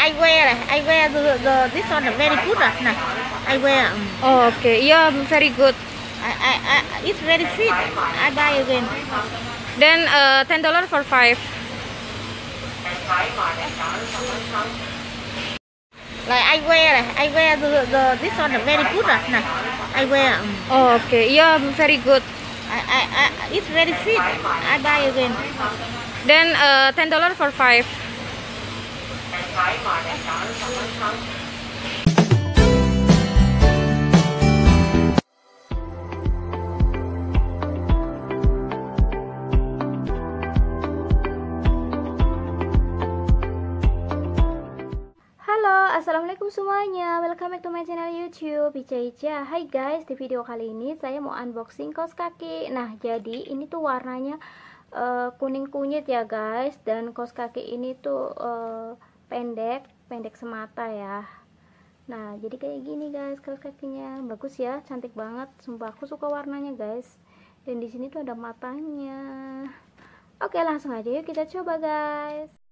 I wear the this one very good nah. I wear. Oh, okay. Yeah, very good. It's very fit. I buy again. Then $10 for 5. Like I wear the this one very good nah. I wear. Oh, okay. Yeah, very good. It's very fit. I buy again. Then $10 for 5. Halo, assalamualaikum semuanya. Welcome back to my channel YouTube Ica Ica. Hai guys, di video kali ini saya mau unboxing kaos kaki. Nah, jadi ini tuh warnanya kuning kunyit ya guys. Dan kaos kaki ini tuh pendek semata ya. Nah, jadi kayak gini guys kaos kakinya. Bagus ya, cantik banget. Sumpah aku suka warnanya guys. Dan di sini tuh ada matanya. Oke, langsung aja yuk kita coba guys.